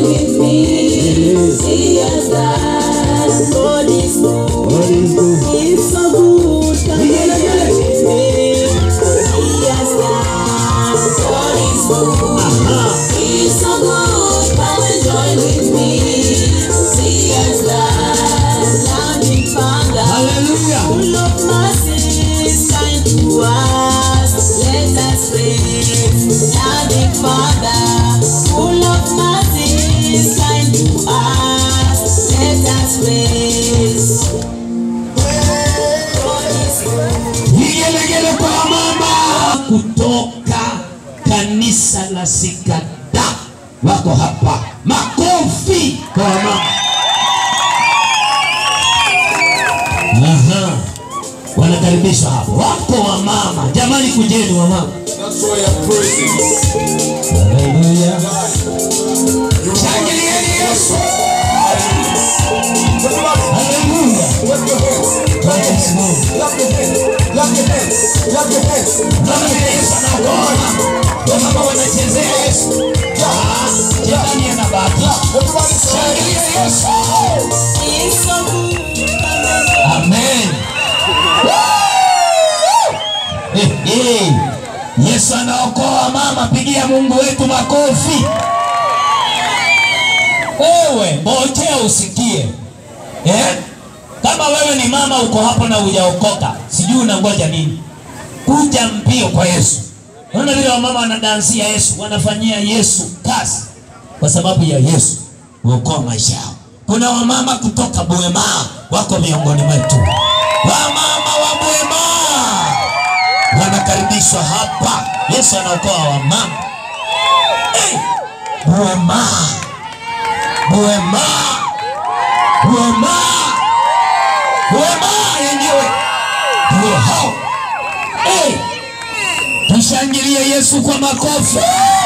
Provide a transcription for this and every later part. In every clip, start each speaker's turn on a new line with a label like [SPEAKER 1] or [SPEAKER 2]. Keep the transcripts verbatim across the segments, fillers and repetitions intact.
[SPEAKER 1] join with me. See us dance. God is good. God is good. He's so good. Come and join with me. See us dance. God is good. He's so good. Come and join with me. See us dance. Loving Father.
[SPEAKER 2] Hallelujah.
[SPEAKER 1] Full of mercy, kind to us. Let us praise. Loving Father. Full of mercy, kind to us. Let us praise. God is good.
[SPEAKER 2] Vigelegele kwa mama kutoka kanisa la Sikada wako hapa. Makofi kwa mama. Aha. Wanakaribishwa hapo. Wako wa mama. Jamani kujeni wa mama.
[SPEAKER 3] That's why I'm praising.
[SPEAKER 2] Hallelujah.
[SPEAKER 3] Shangilieni Yesu.
[SPEAKER 2] Hallelujah.
[SPEAKER 3] Clap your hands.
[SPEAKER 2] God is good.
[SPEAKER 3] Clap your hands. Clap your hands. Clap your hands.
[SPEAKER 2] Mama Yesu anaokoa. Kwa mama wanachezea Yesu. Ah, shetani anabaki.
[SPEAKER 3] Everybody say,
[SPEAKER 2] Shangilia Yesu.
[SPEAKER 1] He's so good. Come and join.
[SPEAKER 2] Amen. Eh, eh. Yesu anaokoa mama, pigia Mungu wetu makofi. Wewe ngojea usikie. Eh? Kama wewe ni mama uko hapo na hujaokoka, sijui unangoja nini? Kuja mbio kwa Yesu. Unaona vile wamama wanadansia Yesu, wanafanyia Yesu kazi kwa sababu ya Yesu kuokoa maisha yao. Kuna wamama kutoka Buema wako miongoni mwetu. Wamama wa Buema wanakaribishwa hapa. Yesu anaokoa wamama. Hey! Buema. Buema. Buema. Buema yenyewe. Ndio hao. Hey! Tushangilie Yesu kwa makofi.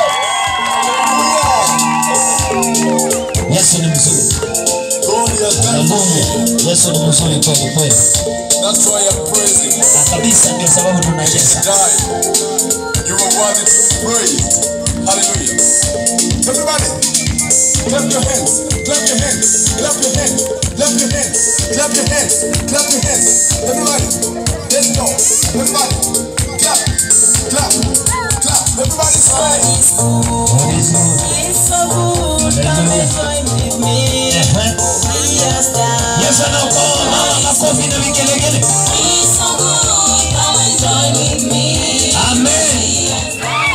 [SPEAKER 2] Yesu ni mzuri.
[SPEAKER 3] God has done for me.
[SPEAKER 2] Hallelujah. Yesu ni mzuri kweli kweli.
[SPEAKER 3] That's why I'm praising.
[SPEAKER 2] Na kabisa ndio sababu tunacheza.
[SPEAKER 3] Die. You are worthy to be praised. Hallelujah. Everybody, clap your hands. Clap your hands. Clap your hands. Clap your hands. Clap your hands. Clap your hands. Everybody, let's go. Everybody, clap, clap, clap. Everybody
[SPEAKER 1] God
[SPEAKER 3] say.
[SPEAKER 1] is good.
[SPEAKER 2] God is good.
[SPEAKER 1] He's so good. Come and join with me. See us dance.
[SPEAKER 2] Yesu anaokoa mama, makofi na vigelegele.
[SPEAKER 1] He's so good. Come and join with me.
[SPEAKER 2] Amen.
[SPEAKER 1] See us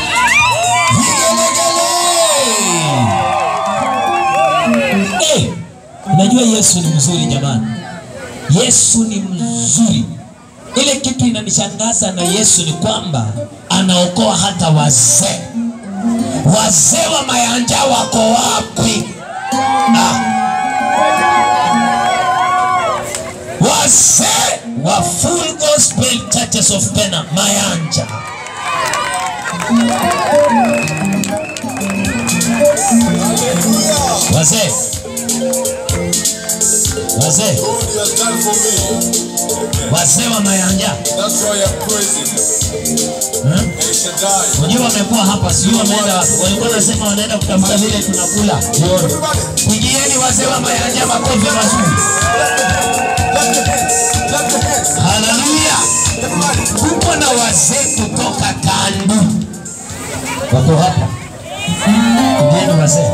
[SPEAKER 2] Vigelegele. Eh, unajua Yesu ni mzuri jamani. Yesu ni mzuri. Ile kitu inanishangaza na Yesu ni kwamba anaokoa hata wazee. Wazee wa Mayanja wako wapi? Ah. Wazee wa Full Gospel Churches of Pena Mayanja.
[SPEAKER 3] Hallelujah.
[SPEAKER 2] Wazee. Wazee.
[SPEAKER 3] God has done for me.
[SPEAKER 2] Wazee wa Mayanja.
[SPEAKER 3] That's why I'm praising.
[SPEAKER 2] Hmm?
[SPEAKER 3] El Shaddai.
[SPEAKER 2] Unajua wamekuwa hapa, sio wameenda wapi? Walikuwa nasema wanaenda kutafuta vile tunakula. Jioni. Pigieni wazee wa Mayanja makofi mazuri.
[SPEAKER 3] Clap your hands. Clap your hands.
[SPEAKER 2] Haleluya.
[SPEAKER 3] Everybody.
[SPEAKER 2] Kuko na wazee kutoka Kandu. Wako hapa. Pigieni wazee.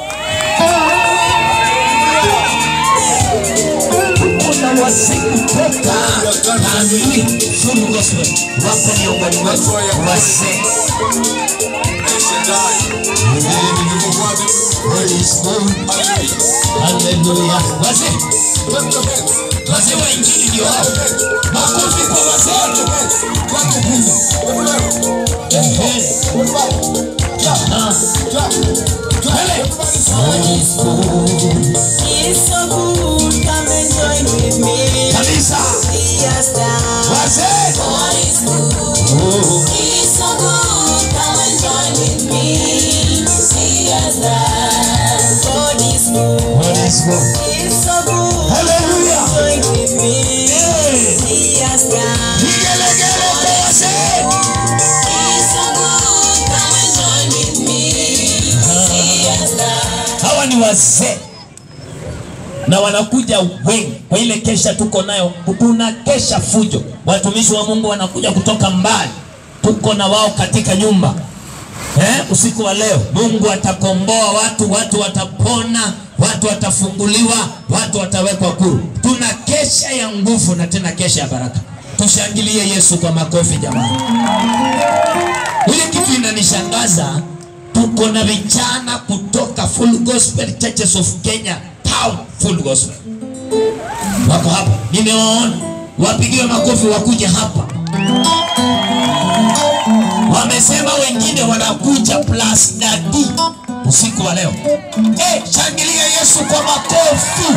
[SPEAKER 2] Kuna wazee kutoka Kandu. Full Gospel. Wako miongoni mwetu. Wazee.
[SPEAKER 3] El Shaddai. You are worthy to be
[SPEAKER 2] God is good.
[SPEAKER 3] Hallelujah.
[SPEAKER 2] Hallelujah. Wazee.
[SPEAKER 3] Clap your hands.
[SPEAKER 2] Wazee wa injili ndio hao. Makofi kwa
[SPEAKER 3] Clap your
[SPEAKER 2] wazee.
[SPEAKER 3] hands. Clap your hands. Everybody.
[SPEAKER 2] Ehe.
[SPEAKER 3] Everybody. Clap.
[SPEAKER 2] Ah.
[SPEAKER 3] Clap. Clap. Everybody say.
[SPEAKER 2] is good.
[SPEAKER 1] He's so good. Come and join with me.
[SPEAKER 2] Kabisa.
[SPEAKER 1] See us dance.
[SPEAKER 2] Wazee.
[SPEAKER 1] God is good.
[SPEAKER 2] Oh.
[SPEAKER 1] He's so good. Come and join with me. See us dance. God is good.
[SPEAKER 2] God is good.
[SPEAKER 1] He's so good.
[SPEAKER 2] Hallelujah.
[SPEAKER 1] Join with me.
[SPEAKER 2] Hey.
[SPEAKER 1] See us dance.
[SPEAKER 2] Vigelegele kwa wazee.
[SPEAKER 1] He's so good. Come and join with me. See us dance.
[SPEAKER 2] Hawa ni wazee na wanakuja wengi kwa ile kesha tuko nayo. Tuna kesha fujo, watumishi wa Mungu wanakuja kutoka mbali, tuko na wao katika nyumba. Eh, usiku wa leo Mungu atakomboa watu, watu watapona, watu watafunguliwa, watu watawekwa huru. Tuna kesha ya nguvu na tena kesha ya baraka. Tushangilie Yesu kwa makofi jamani. Ile kitu inanishangaza, tuko na vijana kutoka Full Gospel Churches of Kenya Town Full Gospel. Wako hapa, nimewaona, wapigiwe makofi wakuje hapa. Wamesema wengine wanakuja plus dadi usiku wa leo. Eh, shangilia Yesu kwa makofi.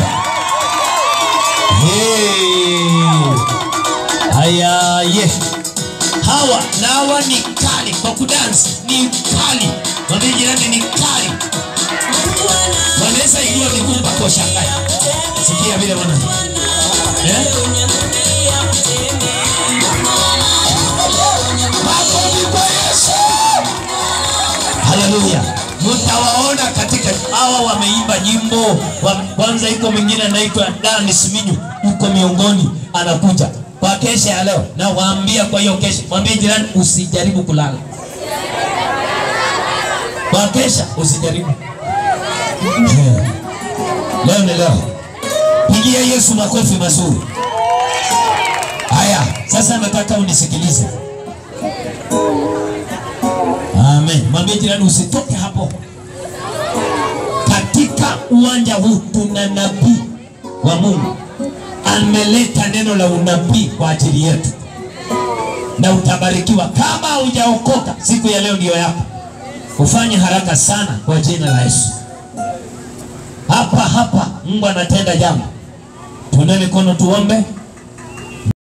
[SPEAKER 2] Hey. Haya, yes. Hawa na hawa ni kali kwa kudansi, ni kali. Mwambie jirani ni kali. Wanaweza iliyo migumba kwa shangai. Sikia vile wana. Eh? Makofi kwa Yesu. Haleluya. Mtawaona katika hawa wameimba nyimbo. Kwanza iko mwingine anaitwa Dani Siminyu, yuko miongoni, anakuja kwa kesha ya leo. Na waambia kwa hiyo kesha, mwambie jirani usijaribu kulala. Kwa kesha usijaribu. Leo ni leo. Pigia Yesu makofi mazuri. Haya, sasa nataka unisikilize. Amen. Mwambie jirani usitoke hapo. Katika uwanja huu tuna nabii wa Mungu. Ameleta neno la unabii kwa ajili yetu. Na utabarikiwa kama hujaokoka. Siku ya leo ndio yako. Ufanye haraka sana kwa jina la Yesu. Hapa hapa Mungu anatenda jambo. Tuna mikono tuombe.